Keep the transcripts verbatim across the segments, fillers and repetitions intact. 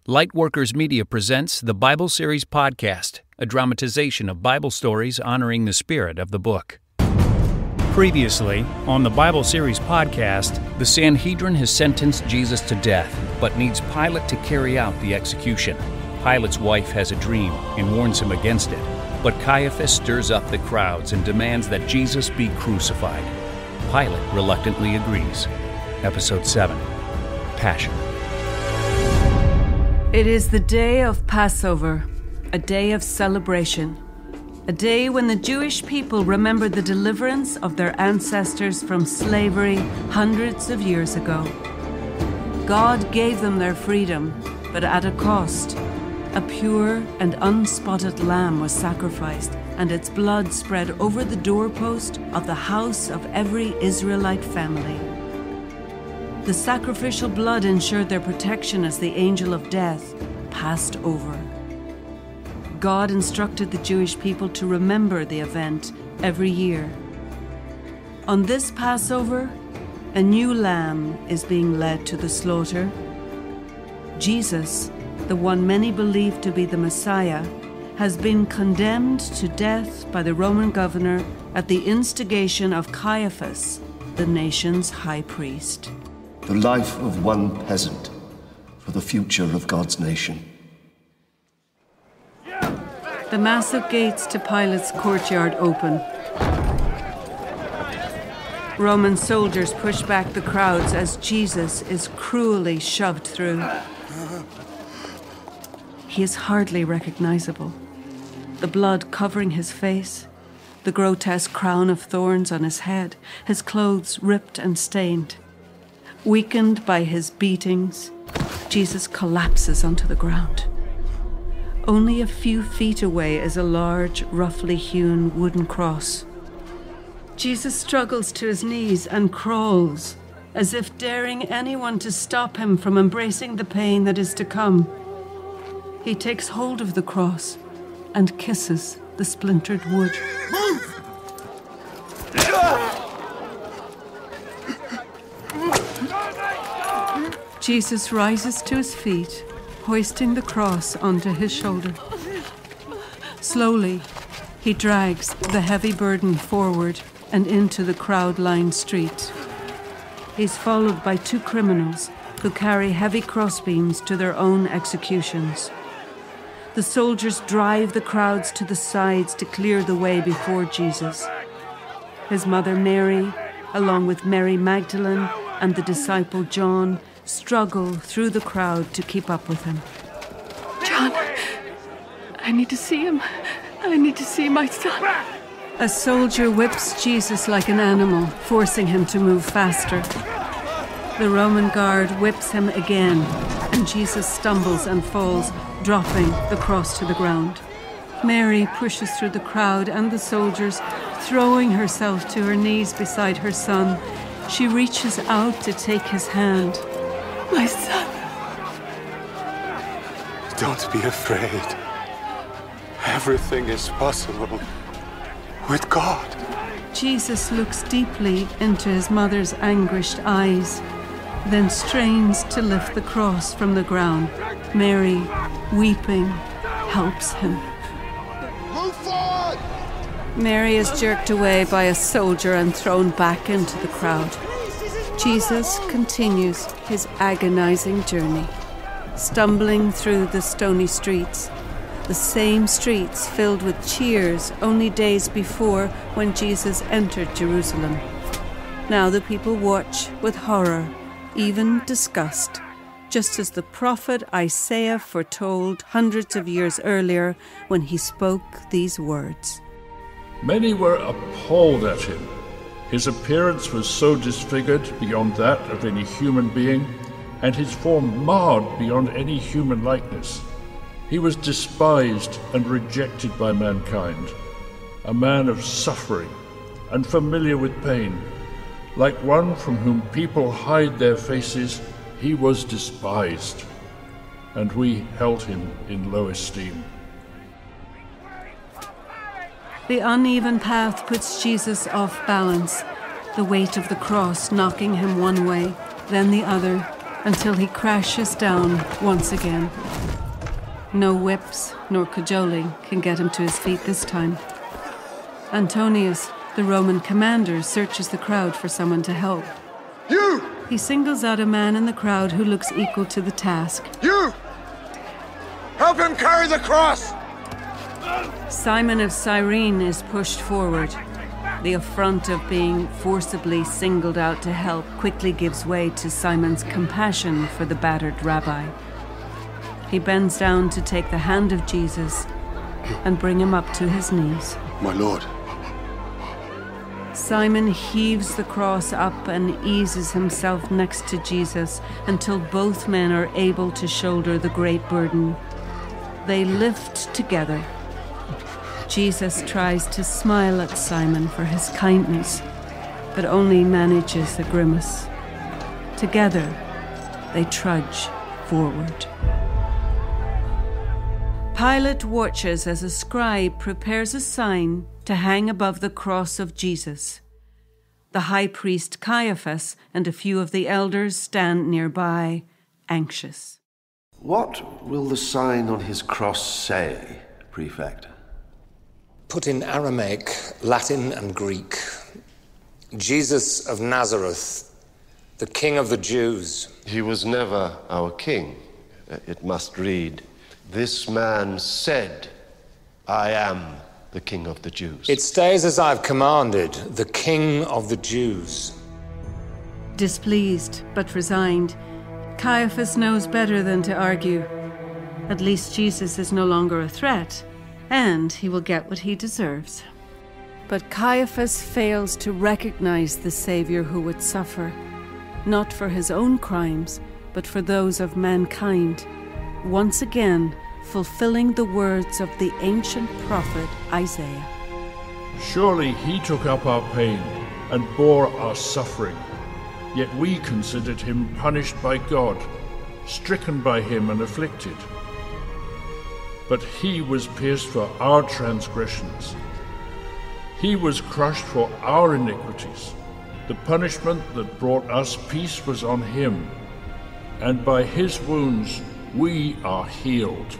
Lightworkers Media presents the Bible Series Podcast, a dramatization of Bible stories honoring the spirit of the book. Previously, on the Bible Series Podcast, the Sanhedrin has sentenced Jesus to death, but needs Pilate to carry out the execution. Pilate's wife has a dream and warns him against it, but Caiaphas stirs up the crowds and demands that Jesus be crucified. Pilate reluctantly agrees. Episode seven, Passion. It is the day of Passover, a day of celebration, a day when the Jewish people remember the deliverance of their ancestors from slavery hundreds of years ago. God gave them their freedom, but at a cost. A pure and unspotted lamb was sacrificed, and its blood spread over the doorpost of the house of every Israelite family. The sacrificial blood ensured their protection as the angel of death passed over. God instructed the Jewish people to remember the event every year. On this Passover, a new lamb is being led to the slaughter. Jesus, the one many believe to be the Messiah, has been condemned to death by the Roman governor at the instigation of Caiaphas, the nation's high priest. The life of one peasant for the future of God's nation. The massive gates to Pilate's courtyard open. Roman soldiers push back the crowds as Jesus is cruelly shoved through. He is hardly recognizable. The blood covering his face, the grotesque crown of thorns on his head, his clothes ripped and stained. Weakened by his beatings, Jesus collapses onto the ground. Only a few feet away is a large, roughly hewn wooden cross. Jesus struggles to his knees and crawls, as if daring anyone to stop him from embracing the pain that is to come. He takes hold of the cross and kisses the splintered wood. Move! Jesus rises to his feet, hoisting the cross onto his shoulder. Slowly, he drags the heavy burden forward and into the crowd-lined street. He's followed by two criminals who carry heavy crossbeams to their own executions. The soldiers drive the crowds to the sides to clear the way before Jesus. His mother Mary, along with Mary Magdalene and the disciple John, struggle through the crowd to keep up with him. John, I need to see him. I need to see my son. A soldier whips Jesus like an animal, forcing him to move faster. The Roman guard whips him again, and Jesus stumbles and falls, dropping the cross to the ground. Mary pushes through the crowd and the soldiers, throwing herself to her knees beside her son. She reaches out to take his hand. My son. Don't be afraid. Everything is possible with God. Jesus looks deeply into his mother's anguished eyes, then strains to lift the cross from the ground. Mary, weeping, helps him. Move forward! Mary is jerked away by a soldier and thrown back into the crowd. Jesus continues his agonizing journey, stumbling through the stony streets, the same streets filled with cheers only days before when Jesus entered Jerusalem. Now the people watch with horror, even disgust, just as the prophet Isaiah foretold hundreds of years earlier when he spoke these words. Many were appalled at him. His appearance was so disfigured beyond that of any human being, and his form marred beyond any human likeness. He was despised and rejected by mankind, a man of suffering and familiar with pain. Like one from whom people hide their faces, he was despised, and we held him in low esteem. The uneven path puts Jesus off balance, the weight of the cross knocking him one way, then the other, until he crashes down once again. No whips nor cajoling can get him to his feet this time. Antonius, the Roman commander, searches the crowd for someone to help. You! He singles out a man in the crowd who looks equal to the task. You! Help him carry the cross! Simon of Cyrene is pushed forward. The affront of being forcibly singled out to help quickly gives way to Simon's compassion for the battered rabbi. He bends down to take the hand of Jesus and bring him up to his knees. My lord. Simon heaves the cross up and eases himself next to Jesus until both men are able to shoulder the great burden. They lift together. Jesus tries to smile at Simon for his kindness, but only manages a grimace. Together, they trudge forward. Pilate watches as a scribe prepares a sign to hang above the cross of Jesus. The high priest Caiaphas and a few of the elders stand nearby, anxious. What will the sign on his cross say, Prefect? Put in Aramaic, Latin, and Greek. Jesus of Nazareth, the King of the Jews. He was never our king. It must read, "This man said, I am the King of the Jews." It stays as I've commanded, the King of the Jews. Displeased but resigned, Caiaphas knows better than to argue. At least Jesus is no longer a threat, and he will get what he deserves. But Caiaphas fails to recognize the Savior who would suffer, not for his own crimes, but for those of mankind, once again fulfilling the words of the ancient prophet Isaiah. Surely he took up our pain and bore our suffering, yet we considered him punished by God, stricken by him and afflicted. But he was pierced for our transgressions. He was crushed for our iniquities. The punishment that brought us peace was on him, and by his wounds we are healed.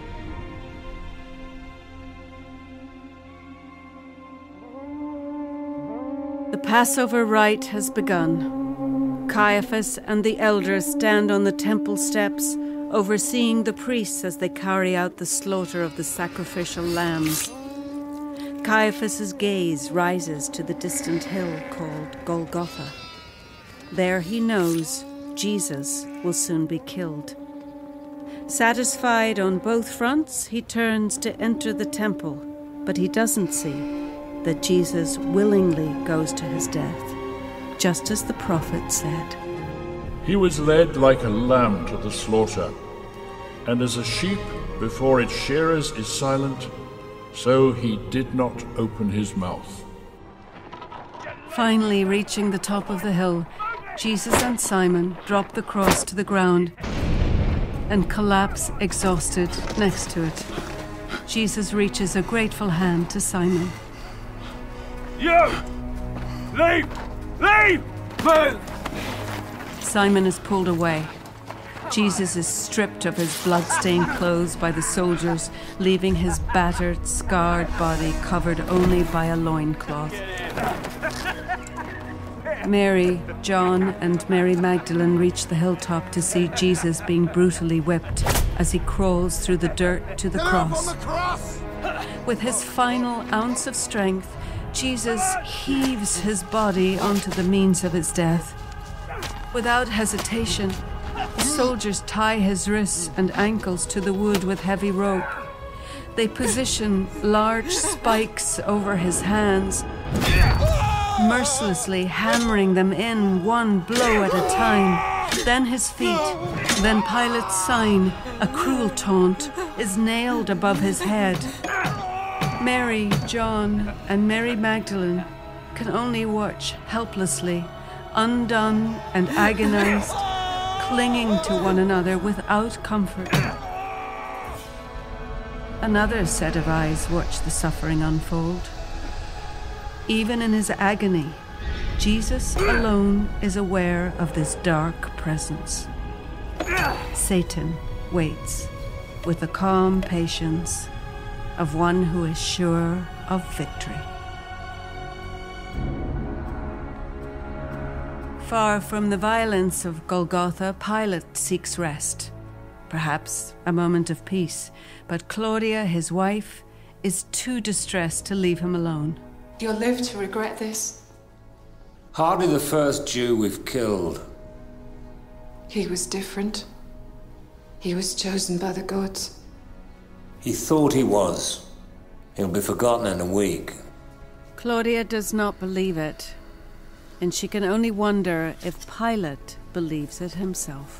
The Passover rite has begun. Caiaphas and the elders stand on the temple steps, overseeing the priests as they carry out the slaughter of the sacrificial lambs. Caiaphas's gaze rises to the distant hill called Golgotha. There he knows Jesus will soon be killed. Satisfied on both fronts, he turns to enter the temple, but he doesn't see that Jesus willingly goes to his death, just as the prophet said. He was led like a lamb to the slaughter, and as a sheep before its shearers is silent, so he did not open his mouth. Finally reaching the top of the hill, Jesus and Simon drop the cross to the ground and collapse exhausted next to it. Jesus reaches a grateful hand to Simon. You! Leave! Leave! Move! Simon is pulled away. Jesus is stripped of his blood-stained clothes by the soldiers, leaving his battered, scarred body covered only by a loincloth. Mary, John, and Mary Magdalene reach the hilltop to see Jesus being brutally whipped as he crawls through the dirt to the cross. With his final ounce of strength, Jesus heaves his body onto the means of his death. Without hesitation, the soldiers tie his wrists and ankles to the wood with heavy rope. They position large spikes over his hands, mercilessly hammering them in one blow at a time. Then his feet, then Pilate's sign, a cruel taunt, is nailed above his head. Mary, John, and Mary Magdalene can only watch helplessly, undone and agonized, clinging to one another without comfort. Another set of eyes watch the suffering unfold. Even in his agony, Jesus alone is aware of this dark presence. Satan waits with the calm patience of one who is sure of victory. Far from the violence of Golgotha, Pilate seeks rest, perhaps a moment of peace, but Claudia, his wife, is too distressed to leave him alone. You'll live to regret this. Hardly the first Jew we've killed. He was different. He was chosen by the gods. He thought he was. He'll be forgotten in a week. Claudia does not believe it, and she can only wonder if Pilate believes it himself.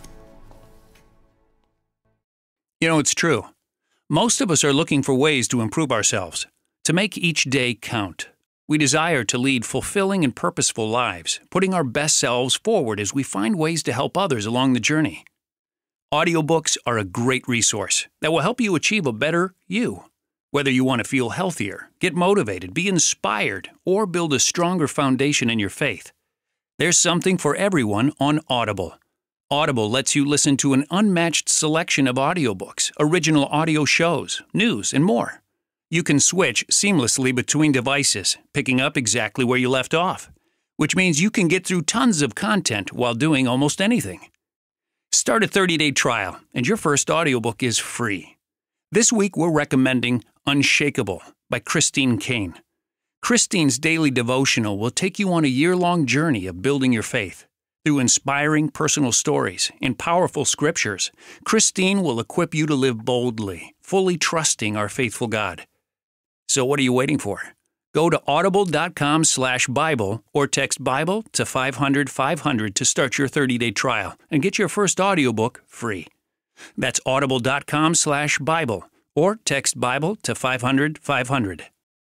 You know, it's true. Most of us are looking for ways to improve ourselves, to make each day count. We desire to lead fulfilling and purposeful lives, putting our best selves forward as we find ways to help others along the journey. Audiobooks are a great resource that will help you achieve a better you. Whether you want to feel healthier, get motivated, be inspired, or build a stronger foundation in your faith, there's something for everyone on Audible. Audible lets you listen to an unmatched selection of audiobooks, original audio shows, news, and more. You can switch seamlessly between devices, picking up exactly where you left off, which means you can get through tons of content while doing almost anything. Start a thirty-day trial, and your first audiobook is free. This week, we're recommending Unshakable by Christine Caine. Christine's daily devotional will take you on a year-long journey of building your faith. Through inspiring personal stories and powerful scriptures, Christine will equip you to live boldly, fully trusting our faithful God. So what are you waiting for? Go to audible.com slash Bible or text Bible to five hundred five hundred to start your thirty-day trial and get your first audiobook free. That's audible.com slash Bible or text Bible to five hundred five hundred.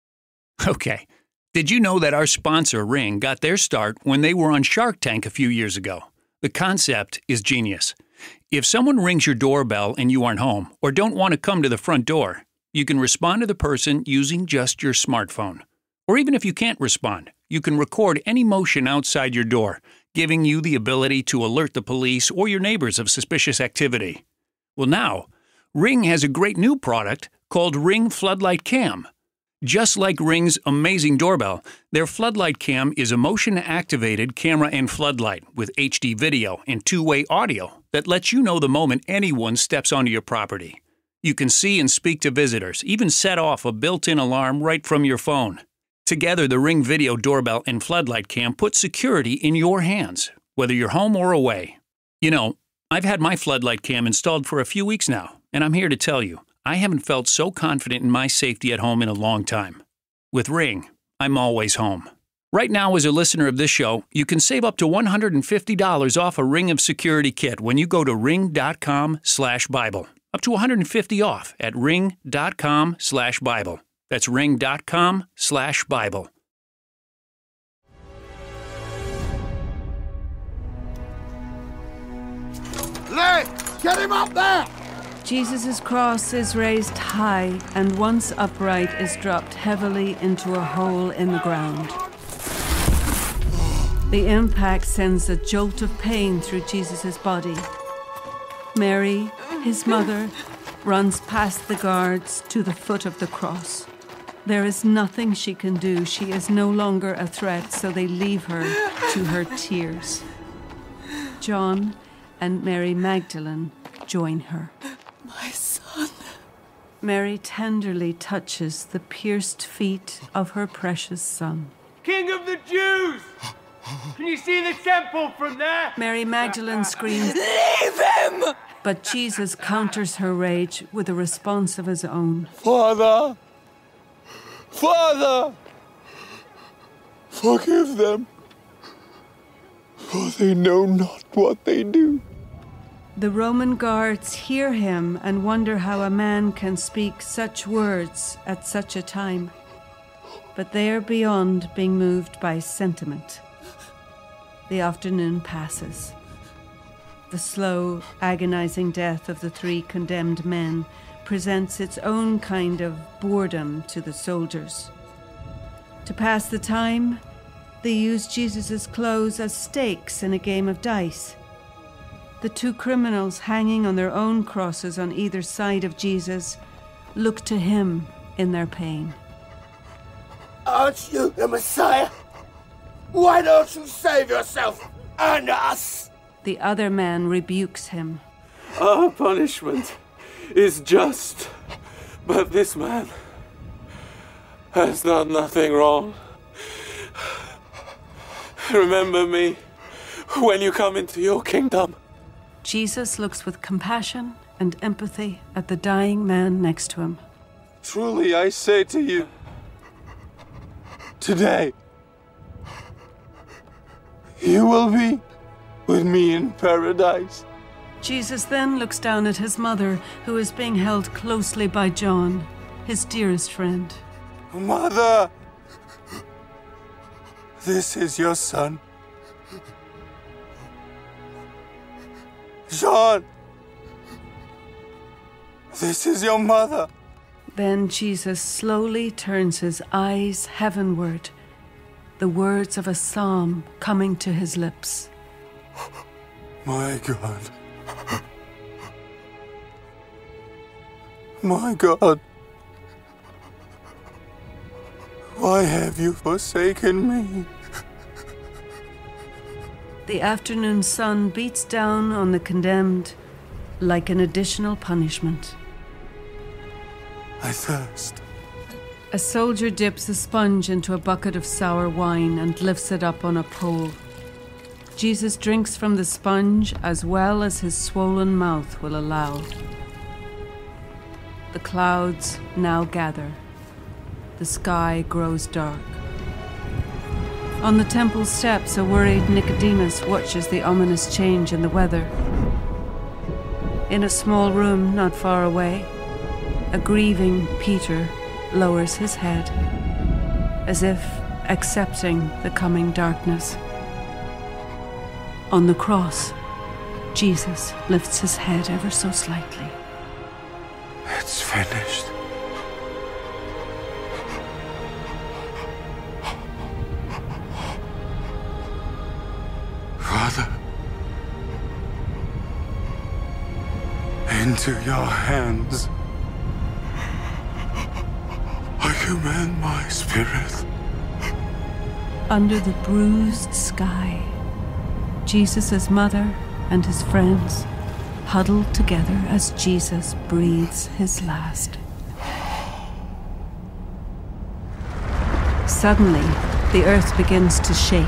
Okay, did you know that our sponsor Ring got their start when they were on Shark Tank a few years ago? The concept is genius. If someone rings your doorbell and you aren't home or don't want to come to the front door, you can respond to the person using just your smartphone. Or even if you can't respond, you can record any motion outside your door, giving you the ability to alert the police or your neighbors of suspicious activity. Well now, Ring has a great new product called Ring Floodlight Cam. Just like Ring's amazing doorbell, their Floodlight Cam is a motion-activated camera and floodlight with H D video and two-way audio that lets you know the moment anyone steps onto your property. You can see and speak to visitors, even set off a built-in alarm right from your phone. Together, the Ring Video Doorbell and Floodlight Cam put security in your hands, whether you're home or away. You know, I've had my Floodlight Cam installed for a few weeks now, and I'm here to tell you, I haven't felt so confident in my safety at home in a long time. With Ring, I'm always home. Right now, as a listener of this show, you can save up to one hundred fifty dollars off a Ring of Security kit when you go to ring.com slash Bible. Up to one hundred fifty dollars off at ring.com slash Bible. That's ring.com slash Bible. Lee, get him up there! Jesus' cross is raised high, and once upright is dropped heavily into a hole in the ground. The impact sends a jolt of pain through Jesus' body. Mary, his mother, runs past the guards to the foot of the cross. There is nothing she can do. She is no longer a threat, so they leave her to her tears. John and Mary Magdalene join her. My son. Mary tenderly touches the pierced feet of her precious son. King of the Jews! Can you see the temple from there? Mary Magdalene screams, Leave him! but Jesus counters her rage with a response of his own. Father! Father! Forgive them, for they know not what they do. The Roman guards hear him and wonder how a man can speak such words at such a time. But they are beyond being moved by sentiment. The afternoon passes. The slow, agonizing death of the three condemned men presents its own kind of boredom to the soldiers. To pass the time, they use Jesus' clothes as stakes in a game of dice. The two criminals hanging on their own crosses on either side of Jesus look to him in their pain. Aren't you the Messiah? Why don't you save yourself and us? The other man rebukes him. Our punishment is just, but this man has done nothing wrong. Remember me when you come into your kingdom. Jesus looks with compassion and empathy at the dying man next to him. Truly I say to you, today, you will be with me in paradise. Jesus then looks down at his mother, who is being held closely by John, his dearest friend. Mother, this is your son. John, this is your mother. Then Jesus slowly turns his eyes heavenward, the words of a psalm coming to his lips. My God. My God. Why have you forsaken me? The afternoon sun beats down on the condemned like an additional punishment. I thirst. A soldier dips a sponge into a bucket of sour wine and lifts it up on a pole. Jesus drinks from the sponge as well as his swollen mouth will allow. The clouds now gather. The sky grows dark. On the temple steps, a worried Nicodemus watches the ominous change in the weather. In a small room not far away, a grieving Peter lowers his head, as if accepting the coming darkness. On the cross, Jesus lifts his head ever so slightly. It's finished. Father, into your hands I commend my spirit. Under the bruised sky, Jesus' mother and his friends huddled together as Jesus breathes his last. Suddenly, the earth begins to shake.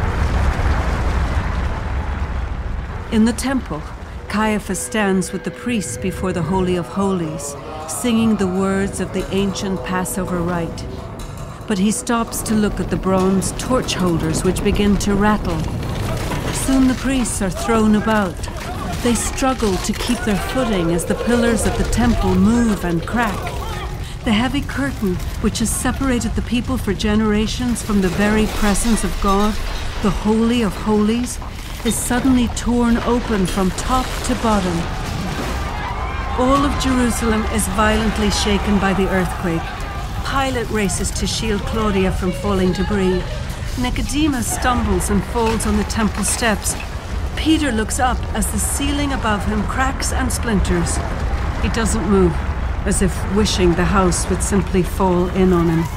In the temple, Caiaphas stands with the priests before the Holy of Holies, singing the words of the ancient Passover rite. But he stops to look at the bronze torch holders which begin to rattle. Soon the priests are thrown about. They struggle to keep their footing as the pillars of the temple move and crack. The heavy curtain, which has separated the people for generations from the very presence of God, the Holy of Holies, is suddenly torn open from top to bottom. All of Jerusalem is violently shaken by the earthquake. Pilate races to shield Claudia from falling debris. Nicodemus stumbles and falls on the temple steps. Peter looks up as the ceiling above him cracks and splinters. He doesn't move, as if wishing the house would simply fall in on him.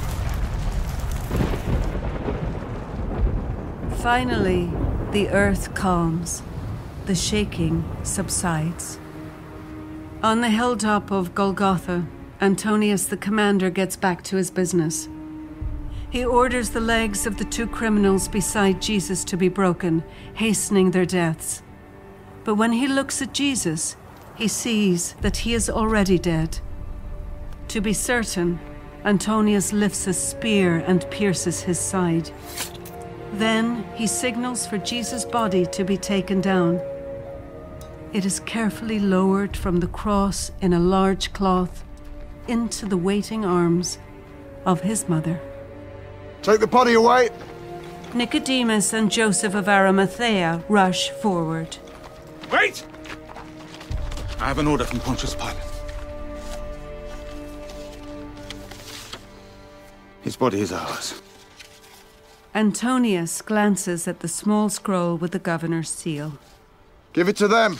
Finally, the earth calms. The shaking subsides. On the hilltop of Golgotha, Antonius the commander gets back to his business. He orders the legs of the two criminals beside Jesus to be broken, hastening their deaths. But when he looks at Jesus, he sees that he is already dead. To be certain, Antonius lifts a spear and pierces his side. Then he signals for Jesus' body to be taken down. It is carefully lowered from the cross in a large cloth into the waiting arms of his mother. Take the body away. Nicodemus and Joseph of Arimathea rush forward. Wait! I have an order from Pontius Pilate. His body is ours. Antonius glances at the small scroll with the governor's seal. Give it to them.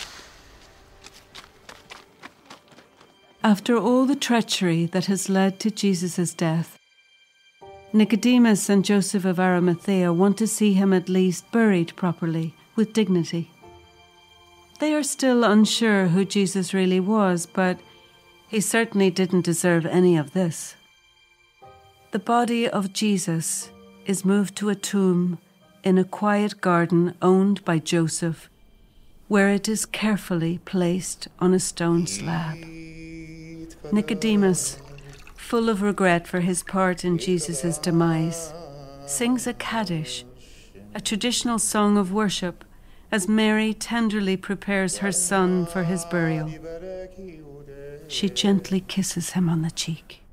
After all the treachery that has led to Jesus' death, Nicodemus and Joseph of Arimathea want to see him at least buried properly, with dignity. They are still unsure who Jesus really was, but he certainly didn't deserve any of this. The body of Jesus is moved to a tomb in a quiet garden owned by Joseph, where it is carefully placed on a stone slab. Nicodemus, full of regret for his part in Jesus' demise, sings a Kaddish, a traditional song of worship, as Mary tenderly prepares her son for his burial. She gently kisses him on the cheek.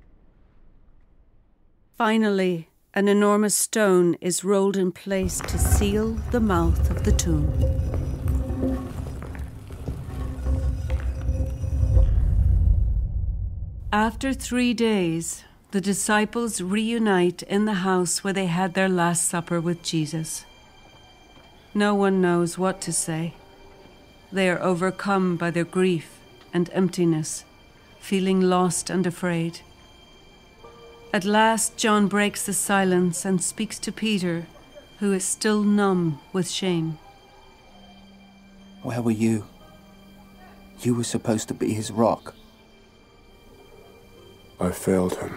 Finally, an enormous stone is rolled in place to seal the mouth of the tomb. After three days, the disciples reunite in the house where they had their Last Supper with Jesus. No one knows what to say. They are overcome by their grief and emptiness, feeling lost and afraid. At last, John breaks the silence and speaks to Peter, who is still numb with shame. Where were you? You were supposed to be his rock. I failed him.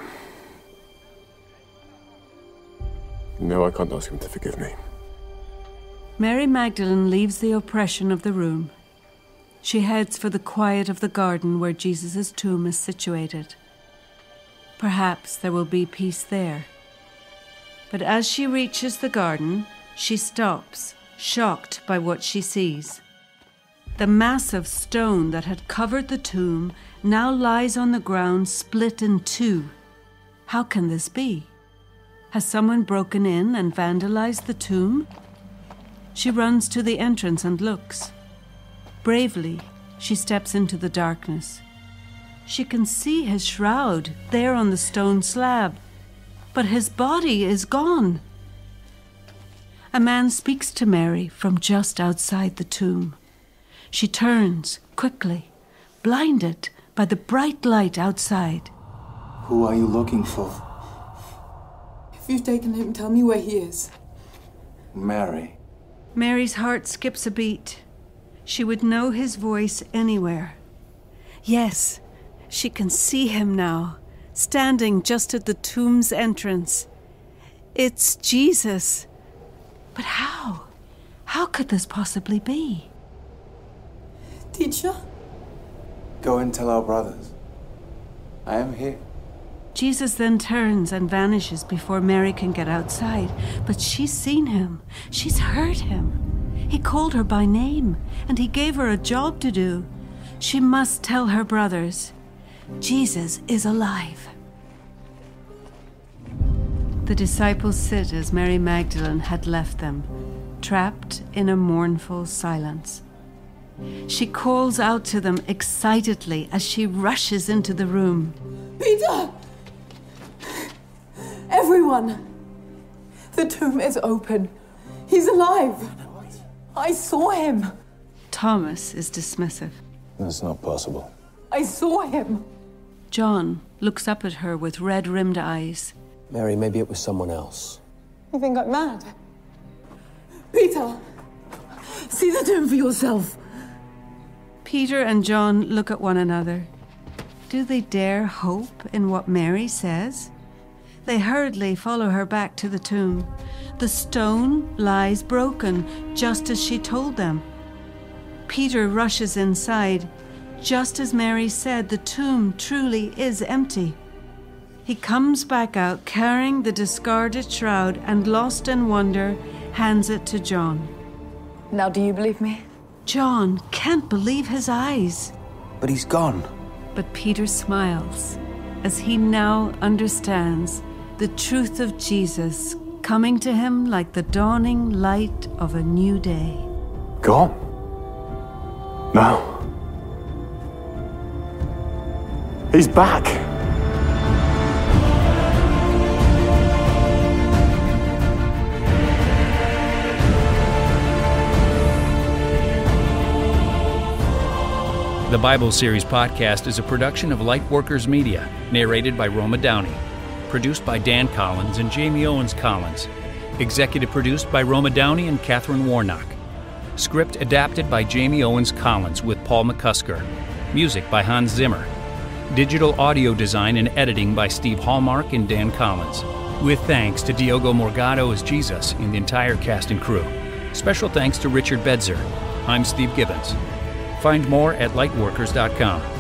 No, I can't ask him to forgive me. Mary Magdalene leaves the oppression of the room. She heads for the quiet of the garden where Jesus' tomb is situated. Perhaps there will be peace there. But as she reaches the garden, she stops, shocked by what she sees. The massive stone that had covered the tomb now lies on the ground, split in two. How can this be? Has someone broken in and vandalized the tomb? She runs to the entrance and looks. Bravely, she steps into the darkness. She can see his shroud there on the stone slab, but his body is gone. A man speaks to Mary from just outside the tomb. She turns quickly, blinded by the bright light outside. Who are you looking for? If you've taken him, tell me where he is. Mary. Mary's heart skips a beat. She would know his voice anywhere. Yes, she can see him now, standing just at the tomb's entrance. It's Jesus. But how? How could this possibly be? Teacher? Go and tell our brothers. I am here. Jesus then turns and vanishes before Mary can get outside. But she's seen him. She's heard him. He called her by name, and he gave her a job to do. She must tell her brothers. Jesus is alive. The disciples sit as Mary Magdalene had left them, trapped in a mournful silence. She calls out to them excitedly as she rushes into the room. Peter! Everyone! The tomb is open. He's alive. I saw him. Thomas is dismissive. That's not possible. I saw him. John looks up at her with red-rimmed eyes. Mary, maybe it was someone else. You think I'm mad? Peter! See the tomb for yourself. Peter and John look at one another. Do they dare hope in what Mary says? They hurriedly follow her back to the tomb. The stone lies broken, just as she told them. Peter rushes inside. Just as Mary said, the tomb truly is empty. He comes back out carrying the discarded shroud and, lost in wonder, hands it to John. Now do you believe me? John can't believe his eyes. But he's gone. But Peter smiles as he now understands the truth of Jesus coming to him like the dawning light of a new day. Gone? No. He's back. The Bible Series podcast is a production of Lightworkers Media, narrated by Roma Downey. Produced by Dan Collins and Jamie Owens Collins. Executive produced by Roma Downey and Catherine Warnock. Script adapted by Jamie Owens Collins with Paul McCusker. Music by Hans Zimmer. Digital audio design and editing by Steve Hallmark and Dan Collins. With thanks to Diogo Morgado as Jesus and the entire cast and crew. Special thanks to Richard Bedzer. I'm Steve Gibbons. Find more at lightworkers dot com.